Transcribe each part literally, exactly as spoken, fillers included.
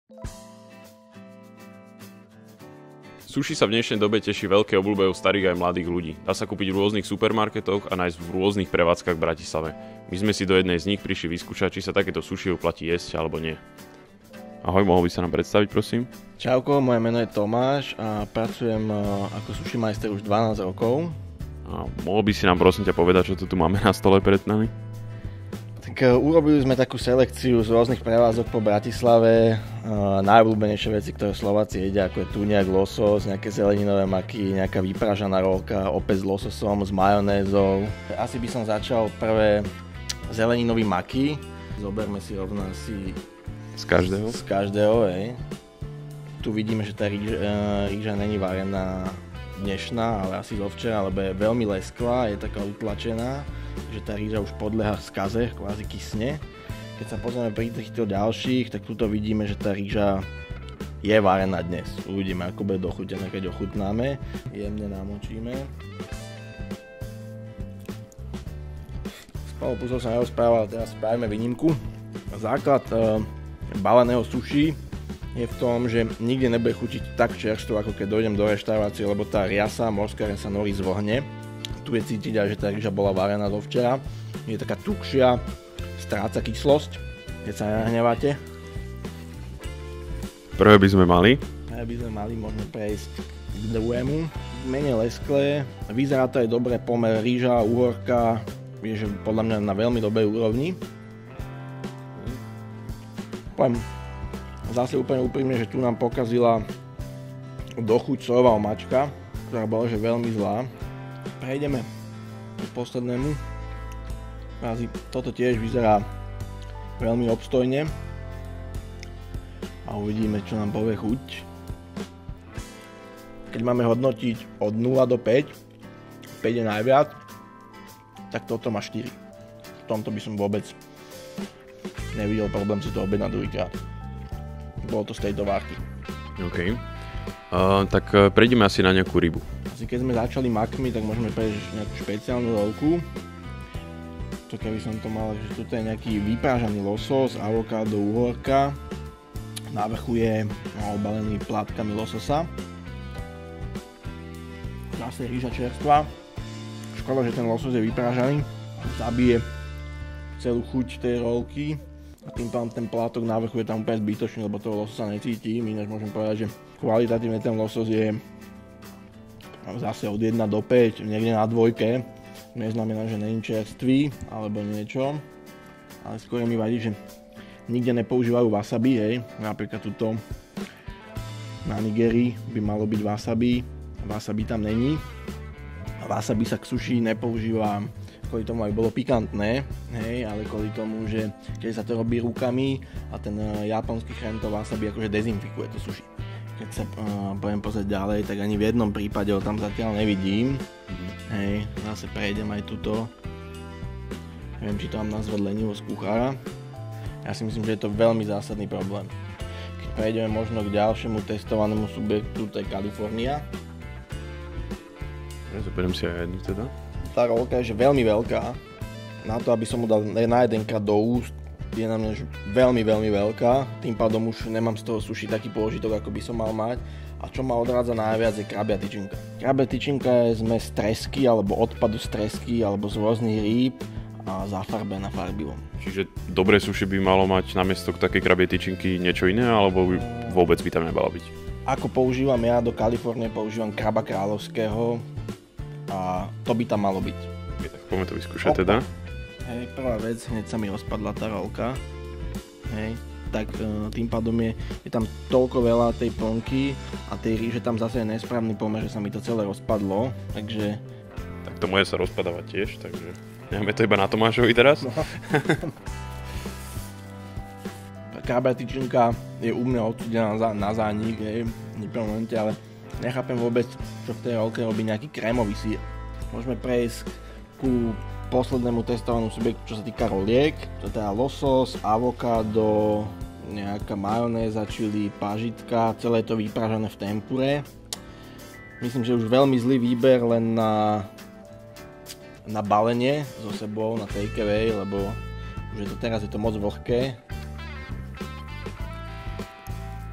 Sushi sa v dnešnej dobe teší veľké obľúbe u starých aj mladých ľudí. Dá sa kúpiť v rôznych supermarketoch a nájsť v rôznych prevádzkach v Bratislave. My sme si do jednej z nich prišli vyskúšať, či sa takéto sushi oplatí jesť alebo nie. Ahoj, mohol by sa nám predstaviť, prosím? Čauko, moje meno je Tomáš a pracujem ako sushi majster už dvanásť rokov. A mohol by si nám prosím ťa povedať, čo tu máme na stole pred nami? Tak urobili sme takú selekciu z rôznych prevádzok po Bratislave. Najobľúbenejšie veci, ktoré Slováci jedia, ako je tuniak, losos, nejaké zeleninové maky, nejaká vypražaná rolka, opäť s lososom, s majonézou. Asi by som začal prvé zeleninový maky. Zoberme si rovno asi z každého. Z každého, hej. Tu vidíme, že tá rýža, rýža není varená dnešná, ale asi zo včera, lebo je veľmi lesklá, je taká utlačená, že tá rýža už podľahá skaze, kvázi kysne. Keď sa pozrieme pri týchto ďalších, tak tuto vidíme, že tá rýža je varená dnes. Uvidíme, ako bude dochutená, keď ochutnáme. Jemne namočíme. S Pavlom Puzou som nerozprával, ale teraz spravíme výnimku. Základ e, baleného sushi je v tom, že nikde nebude chutiť tak čerstvo, ako keď dojdem do reštaurácie, lebo tá riasa, morská riasa nori zvlhne. Tu je cítiť aj, že tá rýža bola varená do včera. Je taká tukšia, stráca kyslosť, keď sa nahneváte. Prvé by sme mali. Prvé by sme mali, môžeme prejsť k druhému. Menej lesklé, vyzerá to aj dobre, pomer rýža, uhorka, je, že podľa mňa na veľmi dobrej úrovni. Poviem zase úplne úprimne, že tu nám pokazila dochuť sojová omáčka, ktorá bola že veľmi zlá. Prejdeme k poslednému. Toto tiež vyzerá veľmi obstojne. A uvidíme, čo nám povie chuť. Keď máme hodnotiť od nula do päť, päť je najviac, tak toto má štyri. V tomto by som vôbec nevidel problém si to objednať druhýkrát. Bolo to z tejto várky. OK. Uh, tak uh, prejdeme asi na nejakú rybu. Asi keď sme začali makmi, tak môžeme prejsť nejakú špeciálnu rolku. To keby som to mal, že tu je nejaký vyprážaný losos, avokádo, uhorka. Na vrchu je obalený plátkami lososa. Zase rýža čerstvá. Škoda, že ten losos je vyprážaný. Zabije celú chuť tej rolky. A tým pádom ten plátok na vrchu je tam úplne zbytočný, lebo toho lososa necítim. Ináč môžem povedať, že kvalitatívne ten losos je zase od jedna do päť, niekde na dvojke. Neznamená, že není čerstvý alebo niečo. Ale skôr mi vadí, že nikde nepoužívajú wasabi, hej. Napríklad tuto na Nigerii by malo byť wasabi. Wasabi tam není. A wasabi sa k sushi nepoužíva kvôli tomu, aby bolo pikantné, hej, ale kvôli tomu, že keď sa to robí rukami a ten japonský chrén to wasabi akože dezinfikuje to sushi. Keď sa uh, poviem pozrieť ďalej, tak ani v jednom prípade ho tam zatiaľ nevidím. Mm. Hej, zase prejdem aj tuto. Neviem, či to mám nazvať lenivosť kuchára. Ja si myslím, že je to veľmi zásadný problém. Keď prejdeme možno k ďalšiemu testovanému subjektu, to je Kalifornia. Ja zoberiem si aj jednu teda. Tá rolka je že veľmi veľká. Na to, aby som mu dal na jedenkrát do úst, je na mňa veľmi, veľmi veľká. Tým pádom už nemám z toho sushi taký pôžitok, ako by som mal mať. A čo ma odrádza najviac je krabia tyčinka. Krabia tyčinka je zmes tresky, alebo odpadu z tresky, alebo z rôznych rýb a zafarbená farbivom. Čiže dobré sushi by malo mať namiesto takej krabie tyčinky niečo iné, alebo vôbec by tam nemalo byť? Ako používam ja do Kalifornie, používam kraba kráľovského a to by tam malo byť. Je, tak poďme to vyskúšať teda. Hej, prvá vec, hneď sa mi rozpadla tá rolka. Hej, tak e, tým pádom je, je tam toľko veľa tej plnky a tej rýže tam zase je nesprávny pomer, že sa mi to celé rozpadlo, takže... Tak to moje sa rozpadáva tiež, takže necháme to iba na Tomášovi teraz. No. Krabia tyčinka je u mňa odsúdená na, na zánik, hej, v prvom momente, ale nechápem vôbec, čo v tej rolke robí nejaký krémový sír. Môžeme prejsť ku poslednému testovanému subjektu, čo sa týka roliek. To je teda losos, avokádo, nejaká majonéza, čili, pažitka, celé je to vypražané v tempure. Myslím, že už veľmi zlý výber len na, na balenie so sebou, na take away, lebo už je to teraz je to moc vlhké.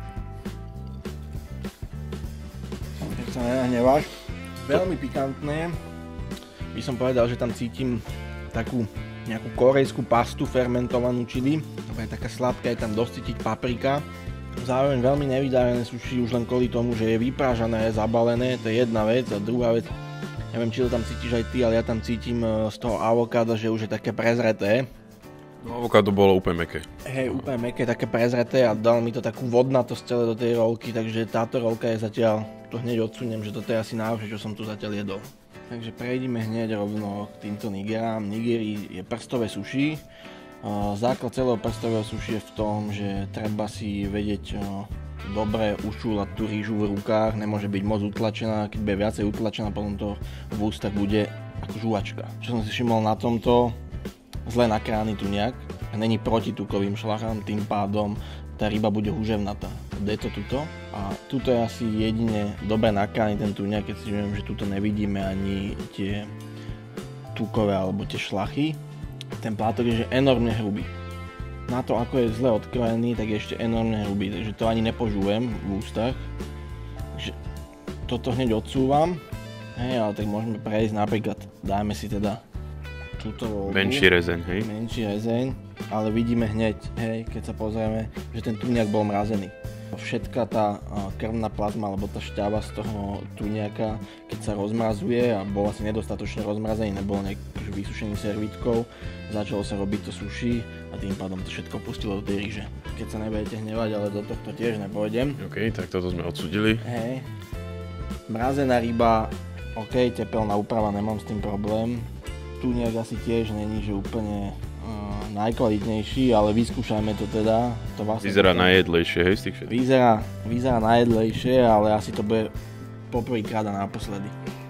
sa nenahneváš. Veľmi pikantné. By som povedal, že tam cítim takú nejakú korejskú pastu fermentovanú chili. Je taká sladká, je tam dosť cítiť paprika. Zároveň veľmi nevydarené sushi už len kvôli tomu, že je vyprážané, je zabalené, to je jedna vec. A druhá vec, neviem, či to tam cítiš aj ty, ale ja tam cítim z toho avokáda, že už je také prezreté. No, avokádo bolo úplne mäkké. Hej, úplne mäkké, také prezreté a dal mi to takú vodnatosť celé do tej rolky, takže táto rolka je zatiaľ, to hneď odsuniem, že toto je asi najhoršie, čo som tu zatiaľ jedol. Takže prejdime hneď rovno k týmto nigerám. Nigeri je prstové sushi. Základ celého prstového sushi je v tom, že treba si vedieť dobre ušúľať tú rýžu v rukách, nemôže byť moc utlačená, keď bude viacej utlačená, potom to v ústach bude ako žuvačka. Čo som si všimol na tomto, zle nakrájaný tuňak, není proti tukovým šlachám, tým pádom tá ryba bude húževnatá. Je to tuto a tuto je asi jedine dobre nakrájaný ten tuňak, keď si viem, že tuto nevidíme ani tie tukové alebo tie šlachy. Ten plátok je že enormne hrubý. Na to, ako je zle odkrojený, tak je ešte enormne hrubý, takže to ani nepožujem v ústach. Takže toto hneď odsúvam, hej, ale tak môžeme prejsť napríklad, dáme si teda túto voľbu. Menší rezeň, hej? Menší rezeň, ale vidíme hneď, hej, keď sa pozrieme, že ten tuňak bol mrazený. Všetká tá krvná plazma, alebo tá šťava z toho tuňaka, keď sa rozmrazuje a bol asi nedostatočne rozmrazený, nebol nejak vysušený servítkou, začalo sa robiť to sushi a tým pádom to všetko pustilo do tej ríže. Keď sa nebudete hnevať, ale do tohto tiež nepôjdem. OK, tak toto sme odsúdili. Hej. Mrazená ryba, OK, tepelná úprava, nemám s tým problém. Tuňak asi tiež není, že úplne najkvalitnejší, ale vyskúšajme to teda. To vlastne vyzerá najjedlejšie, hej, z tých všetkých? Vyzerá, vyzerá najjedlejšie, ale asi to bude poprvýkrát a naposledy.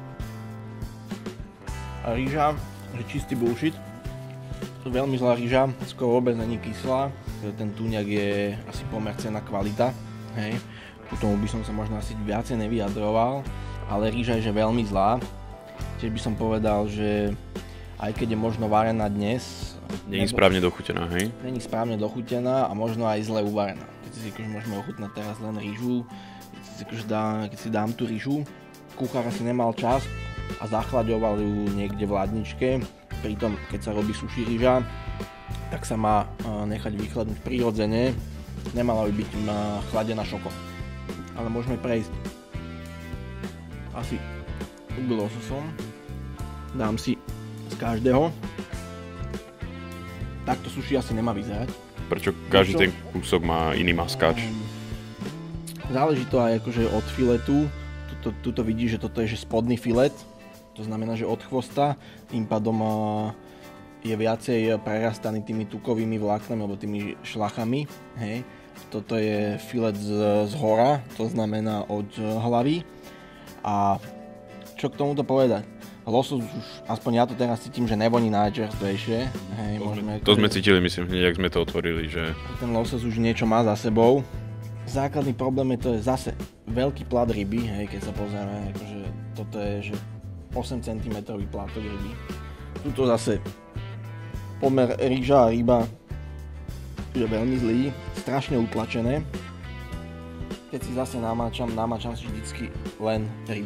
A rýža, že čistý bullshit. Veľmi zlá rýža, skoro vôbec není kyslá. Ten tuňak je asi pomer cena kvalita, hej. Ku tomu by som sa možno asi viacej nevyjadroval, ale rýža je že veľmi zlá. Tiež by som povedal, že aj keď je možno varená dnes, není správne dochutená, hej? Není správne dochutená a možno aj zle uvarená. Keď si akože môžeme ochutnať teraz len rýžu, keď si, akože dá, keď si dám tú rýžu, kuchár asi nemal čas a zachlaďoval ju niekde v ladničke. Pritom, keď sa robí sushi rýža, tak sa má nechať vychladnúť prirodzene, nemala by byť chladená šokom. Ale môžeme prejsť asi k lososom. Dám si z každého. Takto sushi asi nemá vyzerať. Prečo každý ten kúsok má iný maskáč? Záleží to aj akože od filetu. Tuto, tuto vidíš, že toto je že spodný filet. To znamená, že od chvosta. Tým pádom je viacej prerastaný tými tukovými vláknami alebo tými šlachami. Hej. Toto je filet z, z hora, to znamená od hlavy. A čo k tomuto povedať? Losos už, aspoň ja to teraz cítim, že nevoní najčerstvejšie. Hej, to, môžeme, to sme cítili, myslím, hneď, ak sme to otvorili, že... Ten losos už niečo má za sebou. Základný problém je to je zase veľký plat ryby, hej, keď sa pozrieme, akože toto je že osem centimetrov plátok ryby. Tuto zase pomer rýža a ryba je veľmi zlý, strašne utlačené. Keď si zase namáčam, namáčam si vždycky len rybu.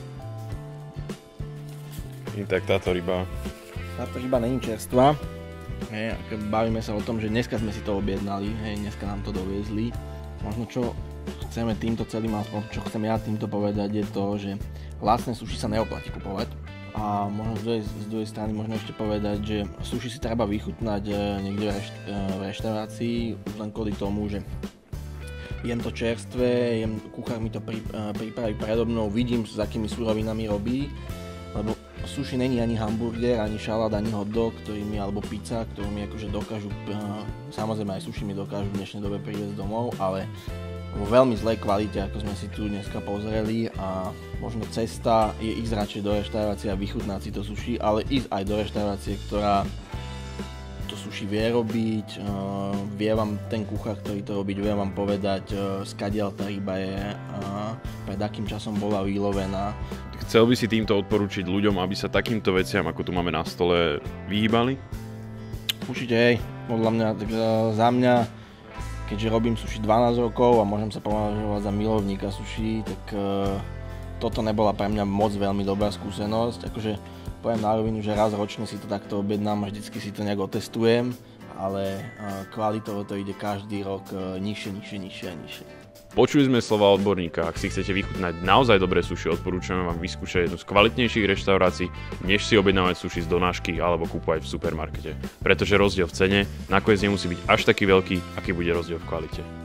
I tak táto ryba... Táto ryba není čerstvá. Hej, bavíme sa o tom, že dneska sme si to objednali, hej, dneska nám to doviezli. Možno čo chceme týmto celým, aspoň čo chcem ja týmto povedať, je to, že vlastné sushi sa neoplatí kupovať. A možno z druhej, z druhej strany možno ešte povedať, že sushi si treba vychutnať niekde v, rešt, v reštaurácii, už len kvôli tomu, že jem to čerstvé, jem, kuchár mi to pri, pripraví predo mnou, vidím, s akými surovinami robí, lebo sushi není ani hamburger, ani šalát, ani hot dog, ktorý mi, alebo pizza, ktorú mi akože dokážu, samozrejme aj sushi mi dokážu v dnešnej dobe priviesť domov, ale vo veľmi zlej kvalite, ako sme si tu dneska pozreli a možno cesta je ísť radšej do reštaurácie a vychutnať si to sushi, ale ísť aj do reštaurácie, ktorá to sushi vie robiť, uh, vie vám ten kuchár, ktorý to robiť, vie vám povedať, uh, skadiaľ tá ryba je, uh, pred akým časom bola vylovená. Chcel by si týmto odporučiť ľuďom, aby sa takýmto veciam, ako tu máme na stole, vyhýbali? Určite hej, podľa mňa, tak uh, za mňa, keďže robím sushi dvanásť rokov a môžem sa považovať za milovníka sushi, tak uh, toto nebola pre mňa moc veľmi dobrá skúsenosť. Akože poviem na rovinu, že raz ročne si to takto objednám a vždycky si to nejak otestujem, ale kvalitovo to ide každý rok nižšie, nižšie, nižšie a nižšie. Počuli sme slova odborníka, ak si chcete vychutnať naozaj dobré sushi, odporúčame vám vyskúšať jednu z kvalitnejších reštaurácií, než si objednávať sushi z donášky alebo kúpovať v supermarkete. Pretože rozdiel v cene nakoniec nemusí byť až taký veľký, aký bude rozdiel v kvalite.